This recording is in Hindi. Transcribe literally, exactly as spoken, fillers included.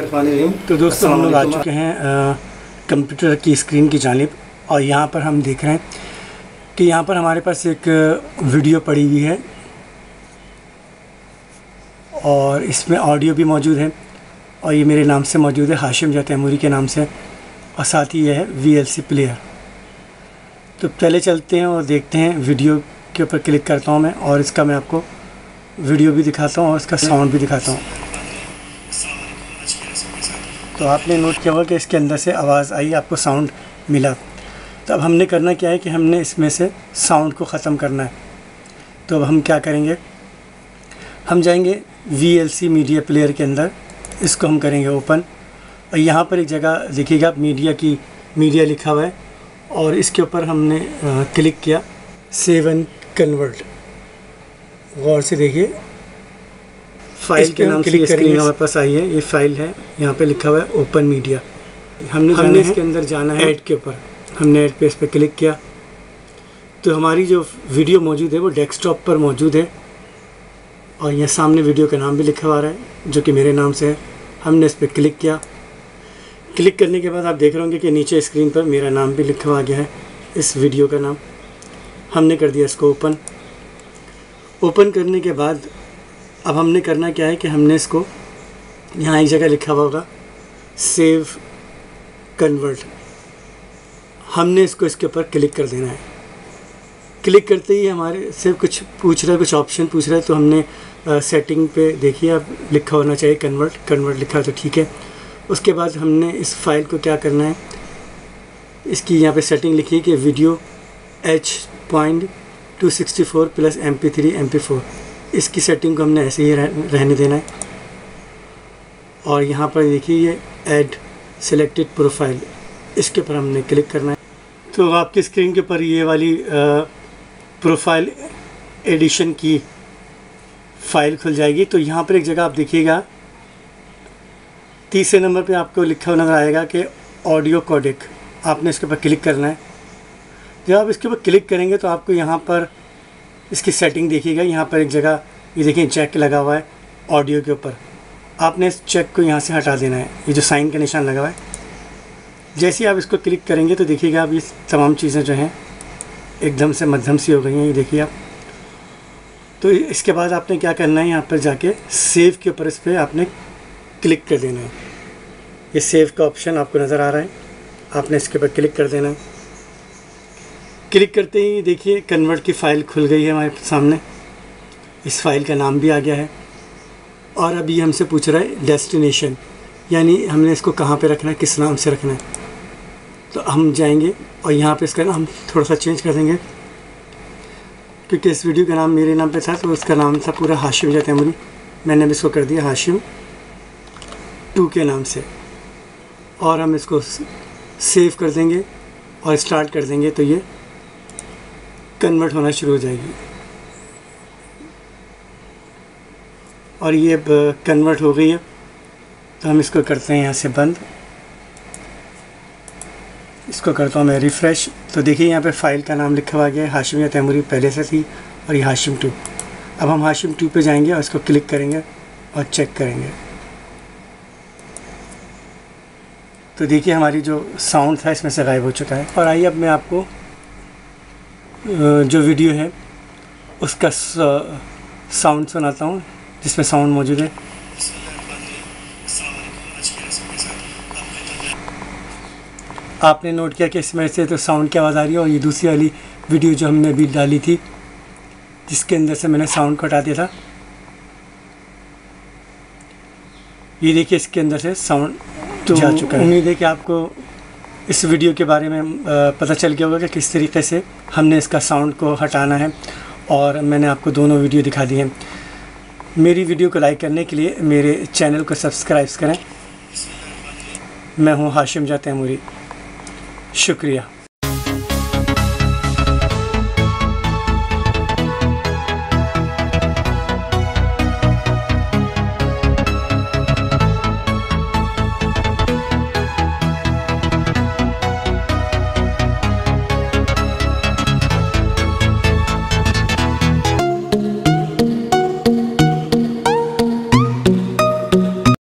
तो दोस्तों हम लोग आ चुके हैं कंप्यूटर की स्क्रीन की जानिब और यहाँ पर हम देख रहे हैं कि यहाँ पर हमारे पास एक वीडियो पड़ी हुई है और इसमें ऑडियो भी मौजूद है और ये मेरे नाम से मौजूद है, हाशिम जा तैमूरी के नाम से, और साथ ही यह है वी एल सी प्लेयर। तो पहले चलते हैं और देखते हैं। वीडियो के ऊपर क्लिक करता हूँ मैं और इसका मैं आपको वीडियो भी दिखाता हूँ और इसका साउंड भी दिखाता हूँ। तो आपने नोट किया होगा कि इसके अंदर से आवाज़ आई, आपको साउंड मिला। तो अब हमने करना क्या है कि हमने इसमें से साउंड को ख़त्म करना है। तो अब हम क्या करेंगे, हम जाएंगे V L C media player के अंदर, इसको हम करेंगे ओपन और यहाँ पर एक जगह देखिएगा आप मीडिया की मीडिया लिखा हुआ है और इसके ऊपर हमने आ, क्लिक किया सेव एंड कन्वर्ट। गौर से देखिए फाइल के नाम से स्क्रीन हमारे पास आई है, ये फाइल है, यहाँ पे लिखा हुआ है ओपन मीडिया। हमने हमने इसके अंदर जाना है ऐड के ऊपर, हमने ऐड पे इस पर क्लिक किया तो हमारी जो वीडियो मौजूद है वो डेस्कटॉप पर मौजूद है और यहाँ सामने वीडियो का नाम भी लिखा हुआ है जो कि मेरे नाम से है। हमने इस पर क्लिक किया। क्लिक करने के बाद आप देख रहे होंगे कि नीचे स्क्रीन पर मेरा नाम भी लिखा हुआ गया है, इस वीडियो का नाम। हमने कर दिया इसको ओपन। ओपन करने के बाद अब हमने करना क्या है कि हमने इसको यहाँ एक जगह लिखा हुआ होगा सेव कन्वर्ट, हमने इसको इसके ऊपर क्लिक कर देना है। क्लिक करते ही हमारे से कुछ पूछ रहा है, कुछ ऑप्शन पूछ रहा है, तो हमने सेटिंग पे देखिए अब लिखा होना चाहिए कन्वर्ट, कन्वर्ट लिखा है तो ठीक है। उसके बाद हमने इस फाइल को क्या करना है, इसकी यहाँ पे सेटिंग लिखी है कि video H point two sixty four plus M P three M P four, इसकी सेटिंग को हमने ऐसे ही रह, रहने देना है। और यहाँ पर देखिए ये ऐड सिलेक्टेड प्रोफाइल, इसके ऊपर हमने क्लिक करना है। तो आपकी स्क्रीन के ऊपर ये वाली प्रोफाइल एडिशन की फ़ाइल खुल जाएगी। तो यहाँ पर एक जगह आप देखिएगा तीसरे नंबर पे आपको लिखा हुआ नज़र आएगा कि ऑडियो कोडेक, आपने इसके ऊपर क्लिक करना है। जब आप इसके ऊपर क्लिक करेंगे तो आपको यहाँ पर इसकी सेटिंग देखिएगा, यहाँ पर एक जगह ये देखिए चेक लगा हुआ है ऑडियो के ऊपर, आपने इस चेक को यहाँ से हटा देना है, ये जो साइन का निशान लगा हुआ है। जैसे ही आप इसको क्लिक करेंगे तो देखिएगा अब ये तमाम चीज़ें जो हैं एकदम से मध्यम सी हो गई हैं, ये देखिए आप। तो इसके बाद आपने क्या करना है, यहाँ पर जाके सेव के ऊपर इस पर आपने क्लिक कर देना है। ये सेव का ऑप्शन आपको नज़र आ रहा है, आपने इसके ऊपर क्लिक कर देना है। क्लिक करते ही देखिए कन्वर्ट की फ़ाइल खुल गई है हमारे सामने, इस फाइल का नाम भी आ गया है और अभी हमसे पूछ रहा है डेस्टिनेशन, यानी हमने इसको कहाँ पे रखना है, किस नाम से रखना है। तो हम जाएंगे और यहाँ पे इसका नाम थोड़ा सा चेंज कर देंगे क्योंकि इस वीडियो का नाम मेरे नाम पे था तो उसका नाम था पूरा हाशिम जा तैमूरी, मैंने अब इसको कर दिया हाशिम टू के नाम से। और हम इसको सेव कर देंगे और स्टार्ट कर देंगे तो ये कन्वर्ट होना शुरू हो जाएगी और ये अब कन्वर्ट हो गई है। तो हम इसको करते हैं यहाँ से बंद, इसको करता हूँ मैं रिफ़्रेश। तो देखिए यहाँ पे फ़ाइल का नाम लिखा हुआ गया है, हाशिम जा तैमूरी पहले से थी और ये हाशिम टू। अब हम हाशिम टू पे जाएंगे और इसको क्लिक करेंगे और चेक करेंगे तो देखिए हमारी जो साउंड था इसमें से गायब हो चुका है। और आइए अब मैं आपको जो वीडियो है उसका साउंड सुनाता हूँ जिसमें साउंड मौजूद है। आपने नोट किया कि इसमें से तो साउंड की आवाज़ आ रही है और ये दूसरी वाली वीडियो जो हमने अभी डाली थी जिसके अंदर से मैंने साउंड को हटा दिया था, ये देखिए इसके अंदर से साउंड तो जा चुका है। उम्मीद है कि आपको इस वीडियो के बारे में पता चल गया होगा कि किस तरीके से हमने इसका साउंड को हटाना है और मैंने आपको दोनों वीडियो दिखा दी हैं। मेरी वीडियो को लाइक करने के लिए मेरे चैनल को सब्सक्राइब करें। मैं हूं हाशिम जा तैमूरी, शुक्रिया।